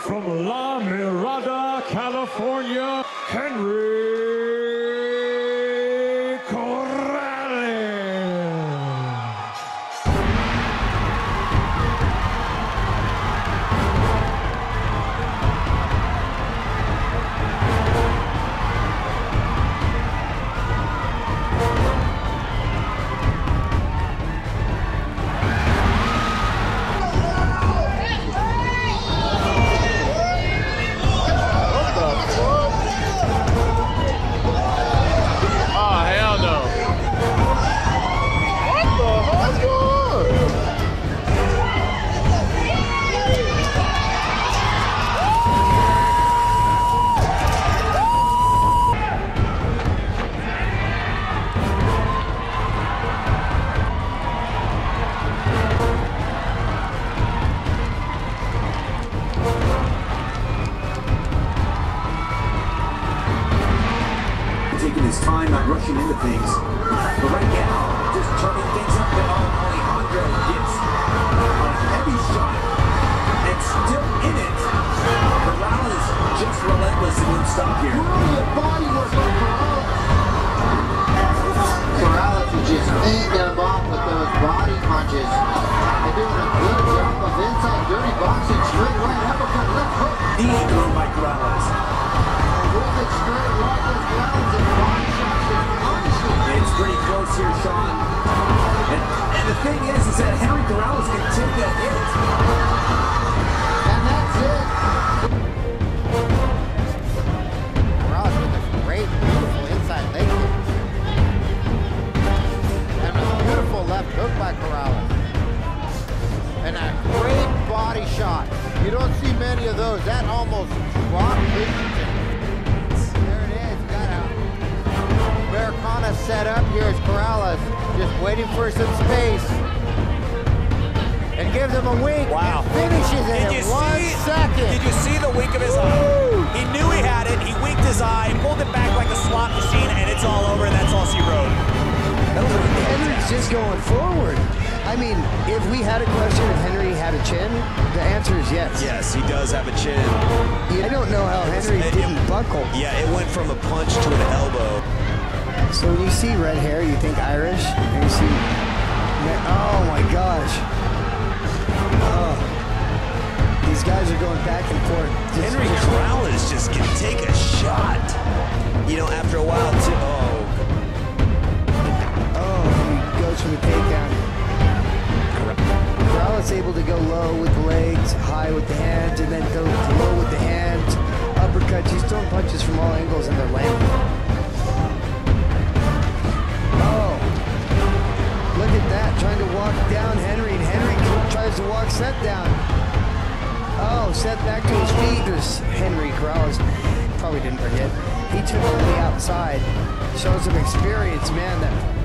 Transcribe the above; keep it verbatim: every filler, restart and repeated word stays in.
from La Mirada, California, Henry Corrales. Taking his time, not rushing into things. But right now, just turning things up. But Alejandro gets a heavy shot and still in it. Corrales just relentless and won't stop here. Brilliant body work by Corrales. Corrales is just eating them off with those body punches. They're doing a good job of inside dirty boxing. Straight right uppercut, left hook. Knee thrown by Corrales. With it straight right, those grounds and body shots just punishing. It's pretty close here, Sean. And, and the thing is, is that Henry Corrales can take that hit. And that's it. Corrales with a great, beautiful inside leg kick. And a beautiful left hook by Corrales. And a great body shot. You don't see many of those. That almost dropped Richardson. Americana set up. Here's Corrales just waiting for some space and gives him a wink. Wow. And finishes it Did in you one see, second. Did you see the wink of his eye? He knew he had it. He winked his eye, pulled it back like a slot machine, and it's all over, and that's all she wrote. Henry's just going forward. I mean, if we had a question if Henry had a chin, the answer is yes. Yes, he does have a chin. I don't know how Henry It- didn't it- buckle. Yeah, it went from a punch to an elbow. So when you see red hair, you think Irish, and you see, oh my gosh. Oh. These guys are going back and forth. Just, Henry just, Corrales just can take a shot. You know, after a while, too. Oh. oh, he goes for the takedown. Corrales able to go low with the legs, high with the hands, and then go low with the hands. Uppercuts, he's throwing punches from all angles and they're landing. Look at that, trying to walk down Henry, and Henry tries to walk Seth down. Oh, Seth back to his feet. There's Henry Corrales, probably didn't forget. He took it on the outside. Shows some experience, man. That